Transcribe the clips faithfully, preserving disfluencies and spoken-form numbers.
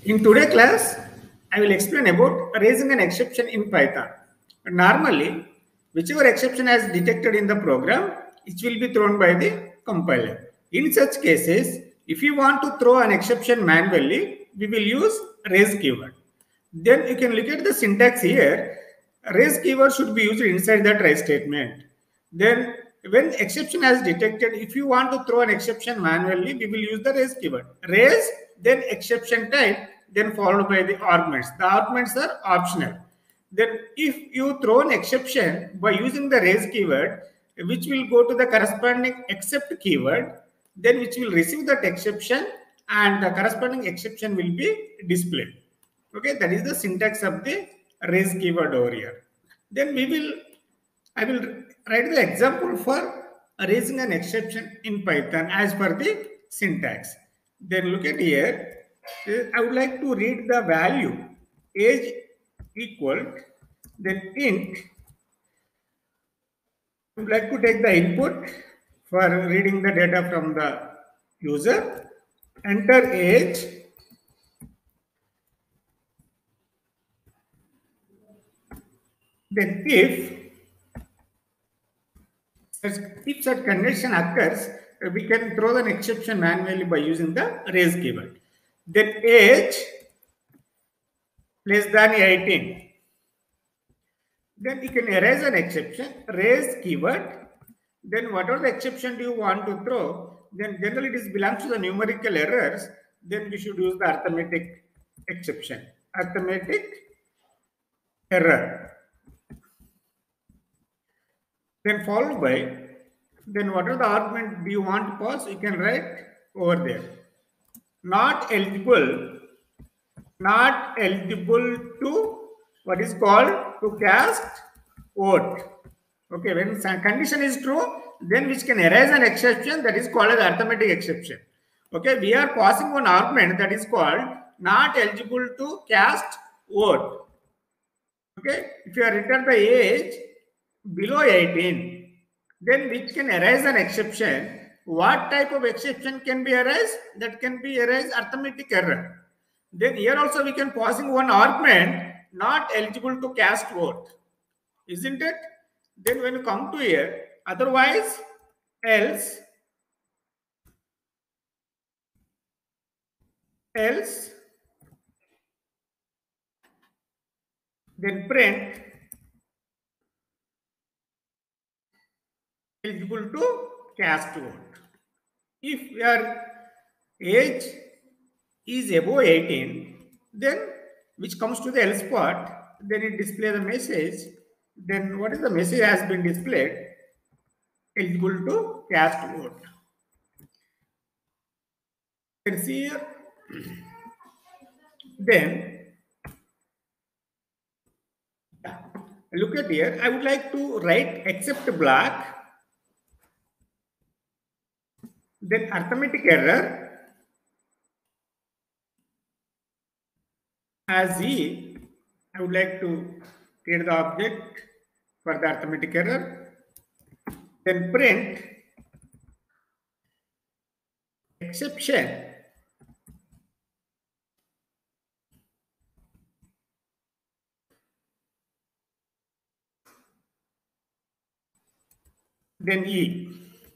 In today's class, I will explain about raising an exception in Python. Normally, whichever exception has detected in the program, it will be thrown by the compiler. In such cases, if you want to throw an exception manually, we will use raise keyword. Then you can look at the syntax here. Raise keyword should be used inside the try statement. Then when exception has detected, if you want to throw an exception manually, we will use the raise keyword. Raise, then exception type, then followed by the arguments. The arguments are optional. Then if you throw an exception by using the raise keyword, which will go to the corresponding except keyword, then which will receive that exception and the corresponding exception will be displayed. Okay, that is the syntax of the raise keyword over here. Then we will, I will write the example for raising an exception in Python as per the syntax. Then look at here. I would like to read the value age equal, then int. I would like to take the input for reading the data from the user. Enter age. Then if if such condition occurs, we can throw an exception manually by using the raise keyword. Then age less than eighteen. Then you can erase an exception, raise keyword. Then whatever the exception do you want to throw, then generally it is belongs to the numerical errors. Then we should use the arithmetic exception, arithmetic error. Then followed by, then whatever the argument do you want to pass, you can write over there. Not eligible, not eligible to what is called to cast vote. Okay, when condition is true, then which can erase an exception, that is called as arithmetic exception. Okay, we are passing one argument that is called not eligible to cast vote. Okay, if you are written the age below eighteen, then which can erase an exception. What type of exception can be erased? That can be erased arithmetic error. Then here also we can passing one argument not eligible to cast vote, isn't it? Then when you come to here, otherwise, else, else, then print eligible to cast vote. If your age is above eighteen, then which comes to the else part, then it displays the message. Then what is the message has been displayed? Eligible to cast vote. You can see here. Then look at here. I would like to write except black. Then arithmetic error as E. I would like to create the object for the arithmetic error. Then print exception. Then E.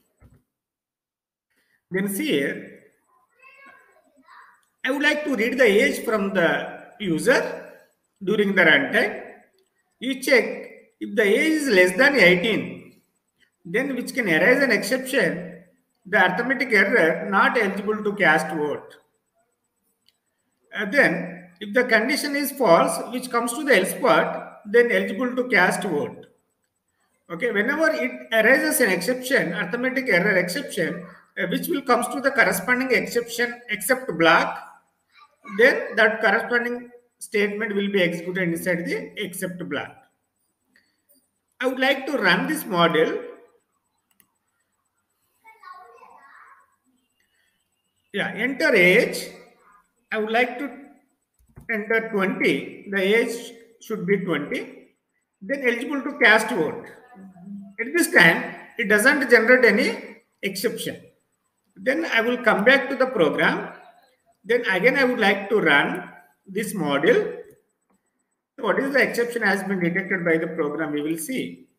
Then see here, I would like to read the age from the user during the runtime. You check if the age is less than eighteen, then which can erase an exception, the arithmetic error not eligible to cast vote. And then if the condition is false, which comes to the else part, then eligible to cast vote. Okay, whenever it erases an exception, arithmetic error exception, uh, which will comes to the corresponding exception except black, then that corresponding statement will be executed inside the except black. I would like to run this model. Yeah, enter age. I would like to enter twenty. The age should be twenty. Then eligible to cast vote. At this time, it doesn't generate any exception. Then I will come back to the program. Then again, I would like to run. this module. What is the exception has been detected by the program, we will see.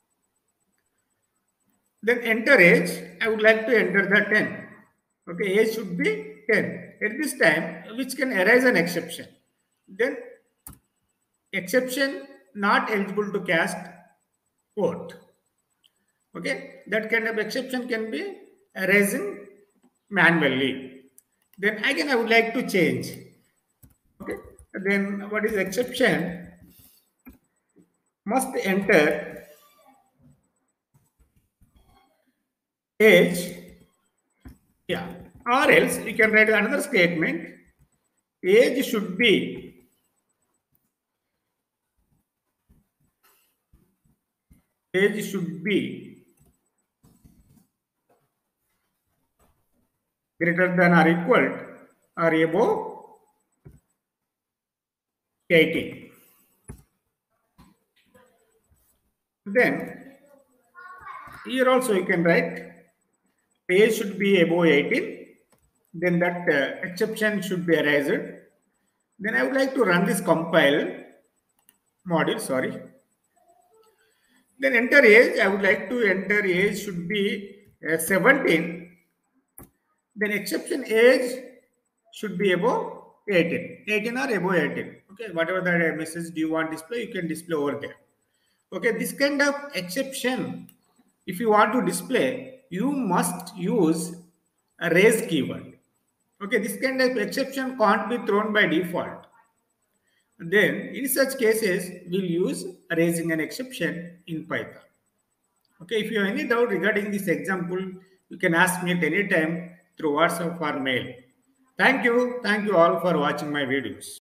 Then enter age, I would like to enter the ten. Okay, age should be ten. At this time, which can arise an exception. Then exception not eligible to cast vote. Okay, that kind of exception can be arising manually. Then again, I would like to change. Okay, then what is exception? Must enter age. Yeah, or else you can write another statement. Age should be age should be greater than or equal or above eighteen. Then here also you can write age should be above eighteen. Then that uh, exception should be erased. Then I would like to run this compile module. Sorry. Then enter age. I would like to enter age should be uh, seventeen. Then exception age should be above eighteen. eighteen or above eighteen. Okay, whatever the message do you want display, you can display over there. Okay, this kind of exception, if you want to display, you must use a raise keyword. Okay, this kind of exception can't be thrown by default. Then in such cases, we'll use raising an exception in Python. Okay, if you have any doubt regarding this example, you can ask me at any time through WhatsApp or mail. Thank you. Thank you all for watching my videos.